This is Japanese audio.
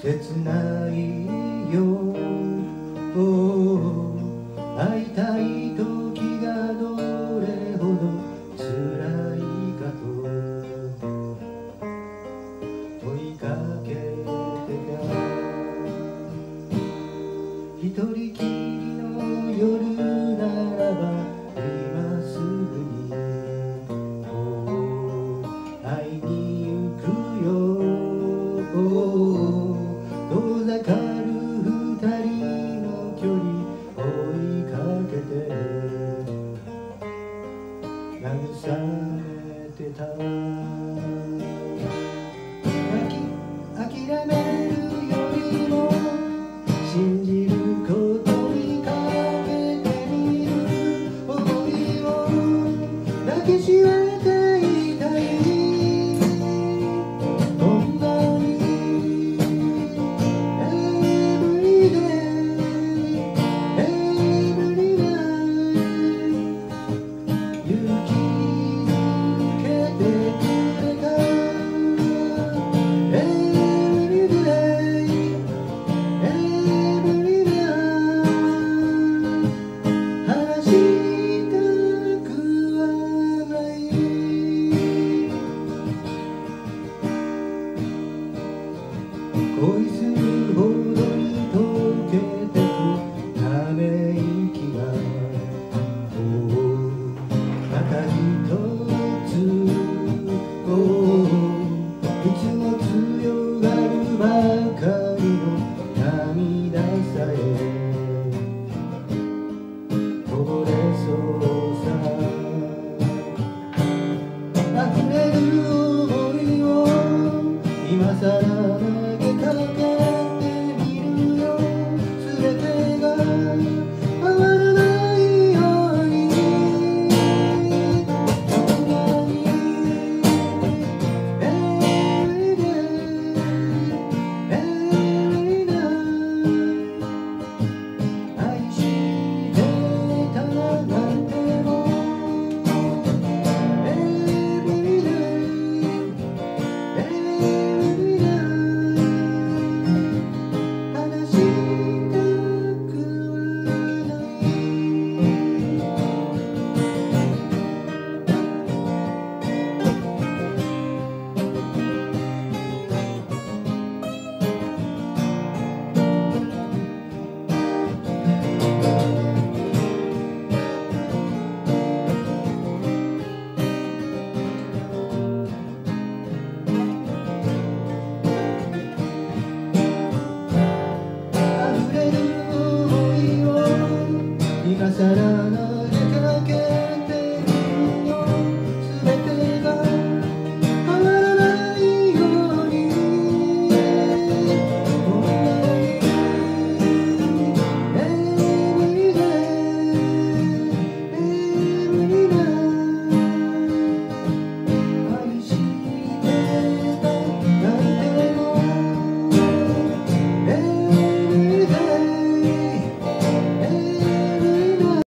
切ないよ。会いたい時がどれほど辛いかと問いかけてた。一人きりの夜ならば今すぐに会いに行くよ。遠ざかる二人の距離追いかけて慰めてた。諦めるよりも信じることにかけてみる想いを抱きしめていたい。恋する方